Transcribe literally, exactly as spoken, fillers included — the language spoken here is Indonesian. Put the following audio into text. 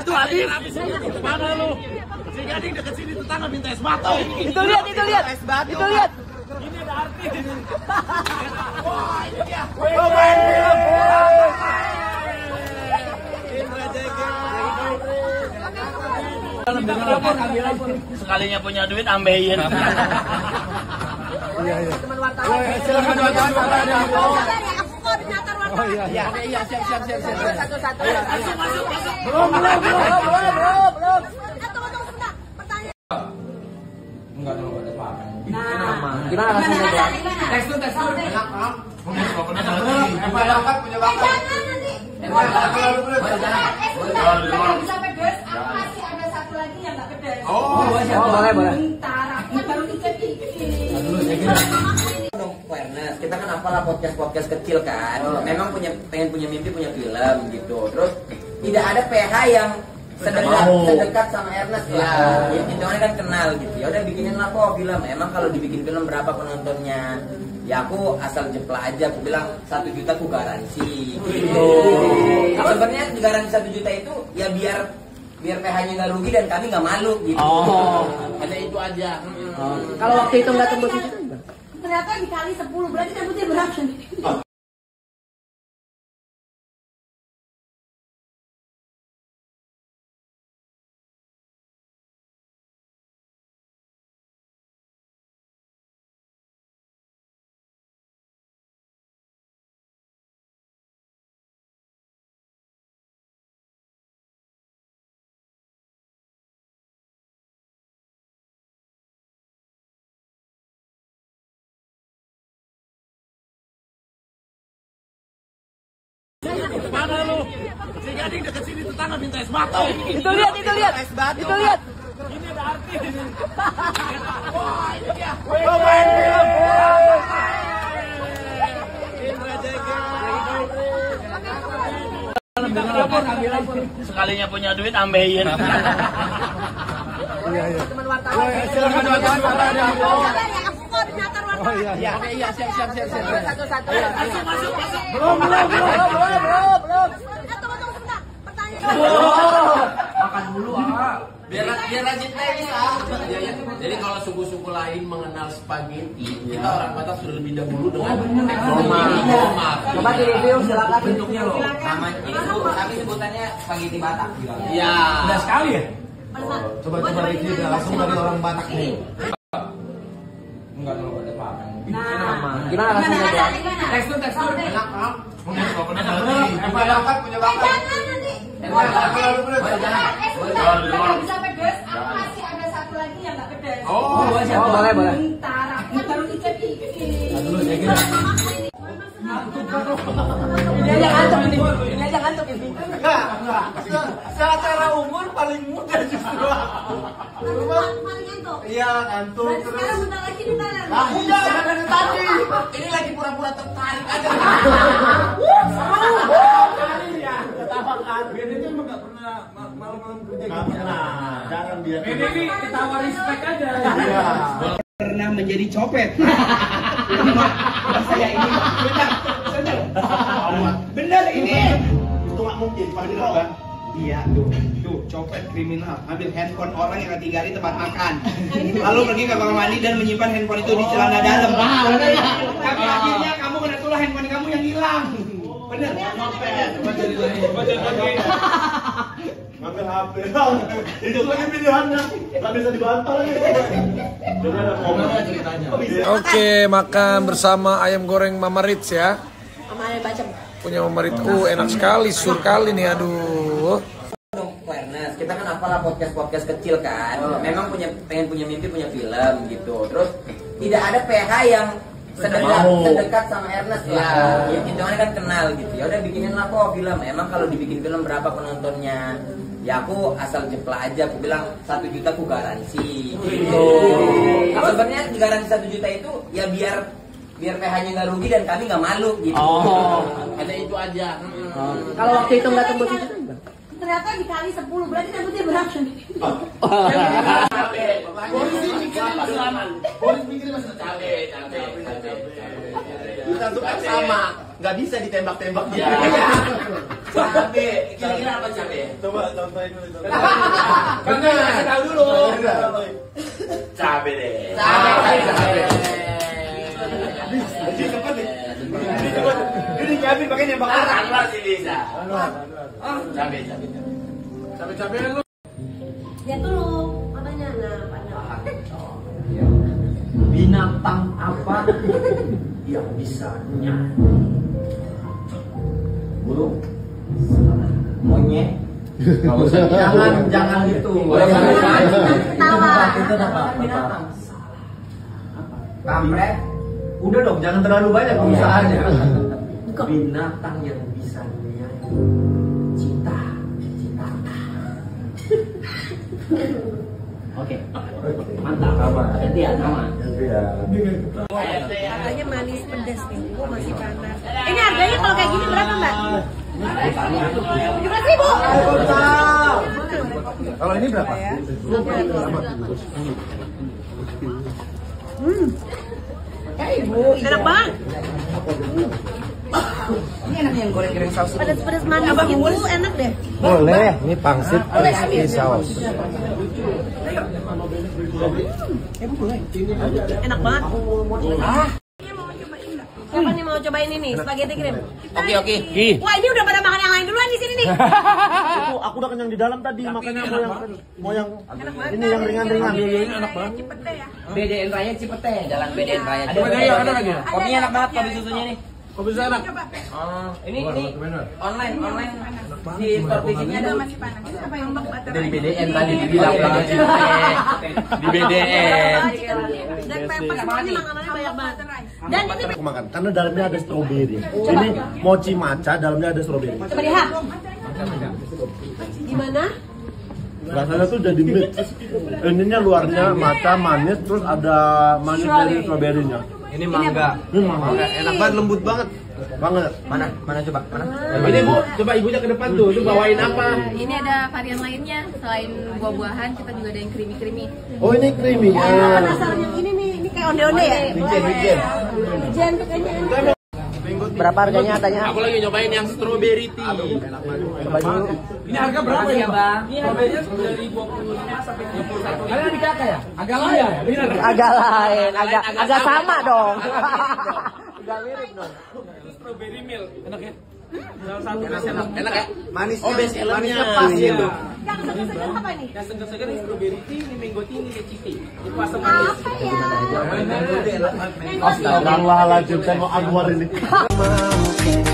batu habis. Mana lu? Si Gading dekat sini tetangga minta es batu. Itu lihat, itu lihat. Itu lihat. Ini ada artis. Wah, ini dia. Oh, main film. Sekalinya punya duit ambeien. Iya, iya. Teman wartawan. Silakan wartawan. Aku koordinator wartawan. Oh iya, iya. Oke, iya, siap, siap, siap, siap. Satu-satu. Masuk, masuk, masuk. Belum, belum, belum, belum, belum, belum. Eh, tunggu, tunggu sebentar. Pertanyaan. Enggak dulu, ada apa? Nah, Gimana rasanya? Tes dulu, tes dulu. Enak, Pak. Apa bakat punya bakat? jangan nanti. Yang bisa pedes, aku kasih ada satu lagi yang nggak pedes. Oh, Oh, boleh, boleh. Bentar, aku kan baru dikit-dikit. Dong, awareness. Kita kan apalah podcast-podcast kecil kan. Memang punya pengen punya mimpi punya film gitu. Terus tidak ada P H yang sedekat sedekat sama Ernest lah. Ya, hitungannya kan kenal gitu. Ya udah bikinin lah kok film. Emang kalau dibikin film berapa penontonnya? Ya aku asal jeplak aja. Aku bilang satu juta aku garansi. Gitu. Sebenarnya garansi satu juta itu ya biar biar P H-nya nggak rugi dan kami nggak malu gitu. Oh, hanya itu aja. Kalau waktu itu nggak tembus itu? Ternyata dikali sepuluh, berarti dapetnya berapa? Mana lu? Si Gading dekat sini tetangga minta es batu. Itu lihat, itu lihat. Itu lihat. Ini ada artis. Wah, ini dia. Oh, main film. Sekalinya punya duit ambeien. Iya, iya. Teman wartawan. Silakan wartawan. Aku koordinator Oh wartawan. iya, iya. Oke, iya, siap, siap, siap, siap. Satu-satu. Masuk, masuk, masuk. Belum, belum, belum, belum, belum, belum. Eh, tunggu, tunggu sebentar. Pertanyaan. Makan dulu, ah. biar biar rajin tenis ah. Ya, ya. Jadi kalau suku-suku lain mengenal spaghetti, kita orang Batak sudah lebih dahulu dengan roma. Roma. Coba di review, silakan. Bentuknya loh. Namanya ini bu, kami sebutannya spaghetti Batak bilang. Iya. Udah sekali ya? Coba, coba review langsung dari orang Batak nih. Enggak dulu, ada apa? Nah, Gimana rasanya? Tes dulu, tes dulu. Enak, Pak. Apa Bakat punya eh, bakat? jangan nanti. Yang bisa pedes, aku kasih ada satu lagi yang nggak pedes. Oh, Oh, boleh, boleh. Bentar, aku kan baru dikit-dikit. Ini aja ngantuk ini. Ini aja ngantuk ini. secara umur paling muda justru. Paling ngantuk. Iya, ngantuk Berarti terus. sekarang bentar lagi bentar lagi. Nah, udah dari tadi. Ini lagi pura-pura tertarik aja. Jangan dia. Ini nih ketawa respect aja. Pernah menjadi copet. Saya ini benar, benar, benar ini. Itu nggak mungkin, pasti kan? Iya, tuh, tuh, copet kriminal, ambil handphone orang yang ketiga di tempat makan, lalu pergi ke kamar mandi dan menyimpan handphone itu di celana dalam. Tapi akhirnya kamu kena tulah handphone kamu yang hilang. Bener. Copet, baca di lagi, baca lagi. Ngambil H P, itu lagi pilihannya, nggak bisa dibantah lagi. Jadi ada komennya ceritanya. Oke, makan bersama ayam goreng Mama Ritz ya. Sama ayam bacem. Punya Mama Ritz. Uh, enak sekali, sur kali nih, aduh. Dong, awareness. Kita kan apalah podcast-podcast kecil kan. Memang punya pengen punya mimpi punya film gitu. Terus tidak ada P H yang sedekat sedekat sama Ernest lah. Ya, hitungannya kan kenal gitu. Ya udah bikinin lah kok film. Emang kalau dibikin film berapa penontonnya? Ya aku asal jeplak aja. Aku bilang satu juta aku garansi. Gitu. Sebenarnya garansi satu juta itu ya biar biar P H-nya nggak rugi dan kami nggak malu gitu. Oh, hanya itu aja. Kalau waktu itu nggak tembus itu? Ternyata dikali sepuluh, berarti dapetnya berapa? Polisi mikirin masih aman. Polisi mikirin masih capek, capek, capek. Kita suka sama, nggak bisa ditembak-tembak dia. Cabe, kira-kira apa cabe? Coba contohin dulu. Enggak, kasih tahu dulu. Cabe deh. Cabe, cabe. Jadi cepat nih. Ini cepat. Ini cabe pakai nembak orang. Anwar sih bisa. Ah, Cabe, cabe. cabe-cabe lu. Lihat dulu matanya. Nah, pandang. Binatang apa yang bisa nyanyi? Burung, monyet. Jangan, jangan gitu. Ketawa. Itu apa? Binatang. Kampret. Udah dong, jangan terlalu banyak perusahaannya. Binatang yang bisa nyanyi. Cita, cita. Oke, mantap. Apa? Jadi ya, nama. Katanya manis pedas nih. Oh, masih panas. Ini harganya kalau kayak gini berapa, Mbak? tujuh belas ribu. Kalau ini berapa? Hmm. Enak banget. Ini enaknya yang goreng-goreng saus. Pedas-pedas manis gitu enak deh. Boleh, ini pangsit crispy saus. Enak banget. Ah. Siapa nih mau cobain ini? Spaghetti krim. Oke, oke. Wah, ini udah pada makan yang lain duluan di sini nih. Itu aku udah kenyang di dalam tadi, makanya mau yang mau yang ini yang ringan-ringan. Ini enak banget. Cipete ya. B D N Raya Cipete, jalan B D N Raya. Ada lagi, ada lagi. Kopinya enak banget, kopi susunya nih. Kok bisa enak? Oh, ini ini online, online. Di store di sini ada Masih panas. Ini apa yang butter? dari B D N tadi dibilang banget di B D N. Dan pepper semuanya makanannya banyak banget. Dan ini Aku makan karena dalamnya ada stroberi. Ini mochi matcha, dalamnya ada stroberi. coba lihat. Gimana? Rasanya tuh jadi mix. Ininya luarnya matcha manis, terus ada manis dari stroberinya. Ini mangga. Ini mahal. Enak banget, lembut banget. Banget. Mana? Mana coba? Mana? Ini Bu, coba ibunya ke depan tuh, tuh bawain apa? Ini ada varian lainnya selain buah-buahan, kita juga ada yang creamy-creamy. Oh ini creamy. Oh, Ah. penasaran yang ini nih, ini kayak onde-onde ya? Wijen, wijen. Wijen tuh kayaknya. Berapa harganya katanya? Aku lagi nyobain yang strawberry tea. Coba dulu. Ini harga berapa ya, Bang? Strawberry-nya dari dua puluh lima sampai tiga puluh satu. Kalian di kakak ya? Agak lain ya? Benar. Agak lain, agak agak sama dong. Agak mirip dong. Strawberry milk. Enak ya? Salah satu best seller. Enak ya? Manis. Oh, best sellernya. Manisnya pas gitu. Yang segar-segar apa nih? Yang segar-segar ini strawberry tea, ini mango tea, ini leciti. Itu asam manis. Apa ya? Astagfirullahaladzim, saya mau Anwar ini.